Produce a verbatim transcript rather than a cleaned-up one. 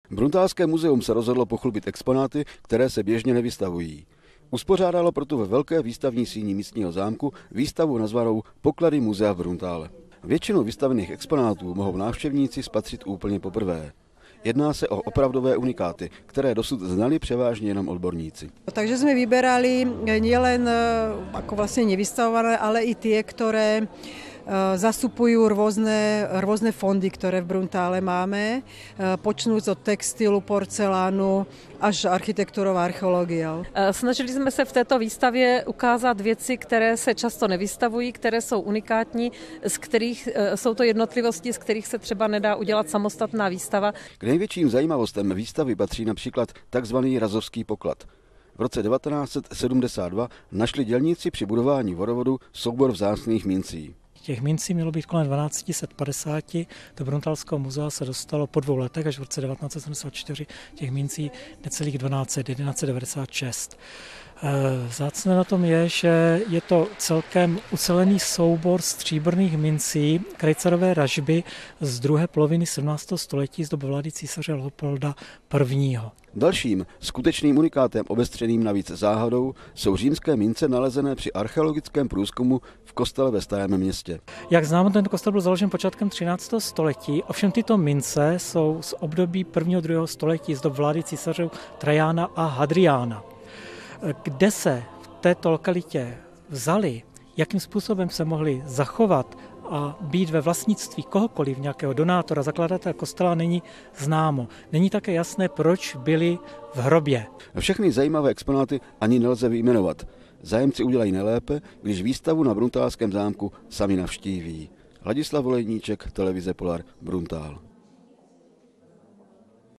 Bruntálské muzeum se rozhodlo pochlubit exponáty, které se běžně nevystavují. Uspořádalo proto ve velké výstavní síni místního zámku výstavu nazvanou Poklady muzea v Bruntále. Většinu vystavených exponátů mohou návštěvníci spatřit úplně poprvé. Jedná se o opravdové unikáty, které dosud znali převážně jenom odborníci. Takže jsme vyberali nielen ako vlastně nevystavované, ale i tie, ktoré zastupují rôzne, rôzne fondy, které v Bruntále máme, počnúc od textilu, porcelánu až architekturou a archeologiou. Snažili jsme se v této výstavě ukázat věci, které se často nevystavují, které jsou unikátní, z kterých jsou to jednotlivosti, z kterých se třeba nedá udělat samostatná výstava. K největším zajímavostem výstavy patří například takzvaný Razovský poklad. V roce devatenáct set sedmdesát dva našli dělníci při budování vodovodu soubor vzácných mincí. Těch mincí mělo být kolem dvanáct set padesát, do Bruntálského muzea se dostalo po dvou letech, až v roce devatenáct set sedmdesát čtyři těch mincí necelých dvanáct set, jedenáct set devadesát šest. Vzácné na tom je, že je to celkem ucelený soubor stříbrných mincí krejcarové ražby z druhé poloviny sedmnáctého století z doby vlády císaře Leopolda prvního. Dalším skutečným unikátem obestřeným navíc záhadou jsou římské mince nalezené při archeologickém průzkumu v kostele ve Starém Městě. Jak známo, ten kostel byl založen počátkem třináctého století, ovšem tyto mince jsou z období prvního a druhého století z dob vlády císařů Trajana a Hadriána. Kde se v této lokalitě vzali, jakým způsobem se mohli zachovat a být ve vlastnictví kohokoliv, nějakého donátora, zakladatele kostela, není známo. Není také jasné, proč byli v hrobě. Všechny zajímavé exponáty ani nelze vyjmenovat. Zájemci udělají nejlépe, když výstavu na Bruntálském zámku sami navštíví. Ladislav Volejníček, televize Polar, Bruntál.